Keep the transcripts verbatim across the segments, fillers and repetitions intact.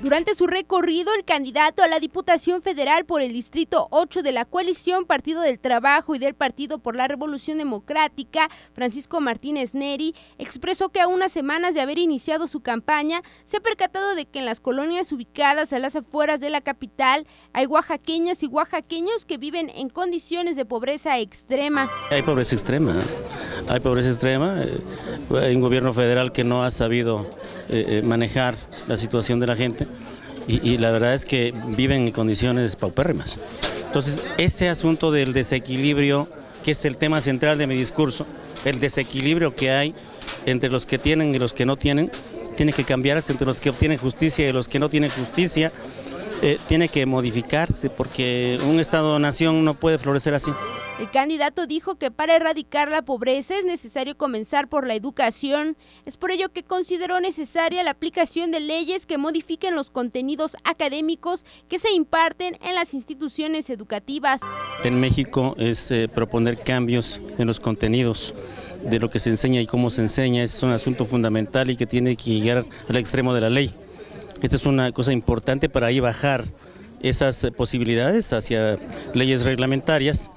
Durante su recorrido, el candidato a la Diputación Federal por el Distrito ocho de la coalición Partido del Trabajo y del Partido por la Revolución Democrática, Francisco Martínez Neri, expresó que a unas semanas de haber iniciado su campaña, se ha percatado de que en las colonias ubicadas a las afueras de la capital hay oaxaqueñas y oaxaqueños que viven en condiciones de pobreza extrema. Hay pobreza extrema, hay pobreza extrema, hay un gobierno federal que no ha sabido eh, manejar la situación de la gente. Y, y la verdad es que viven en condiciones paupérrimas. Entonces, ese asunto del desequilibrio, que es el tema central de mi discurso, el desequilibrio que hay entre los que tienen y los que no tienen, tiene que cambiarse entre los que obtienen justicia y los que no tienen justicia, eh, tiene que modificarse porque un Estado-nación no puede florecer así. El candidato dijo que para erradicar la pobreza es necesario comenzar por la educación. Es por ello que consideró necesaria la aplicación de leyes que modifiquen los contenidos académicos que se imparten en las instituciones educativas. En México es eh, proponer cambios en los contenidos de lo que se enseña y cómo se enseña. Es un asunto fundamental y que tiene que llegar al extremo de la ley. Esta es una cosa importante para ahí bajar esas posibilidades hacia leyes reglamentarias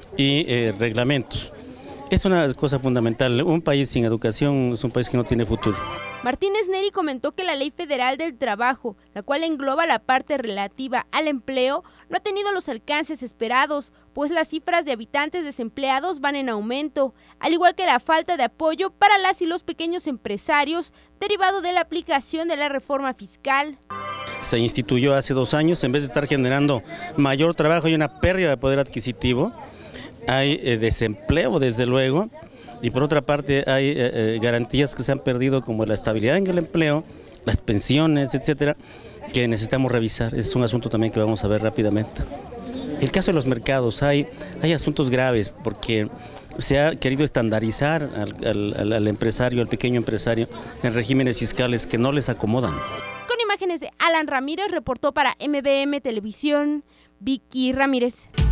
y eh, reglamentos. Es una cosa fundamental. Un país sin educación es un país que no tiene futuro. Martínez Neri comentó que la Ley Federal del Trabajo, la cual engloba la parte relativa al empleo, no ha tenido los alcances esperados, pues las cifras de habitantes desempleados van en aumento, al igual que la falta de apoyo para las y los pequeños empresarios, derivado de la aplicación de la reforma fiscal. Se instituyó hace dos años, en vez de estar generando mayor trabajo y una pérdida de poder adquisitivo, hay eh, desempleo desde luego, y por otra parte hay eh, eh, garantías que se han perdido como la estabilidad en el empleo, las pensiones, etcétera, que necesitamos revisar. Es un asunto también que vamos a ver rápidamente. El caso de los mercados, hay, hay asuntos graves porque se ha querido estandarizar al, al, al empresario, al pequeño empresario, en regímenes fiscales que no les acomodan. Con imágenes de Alan Ramírez, reportó para M B M Televisión, Vicky Ramírez.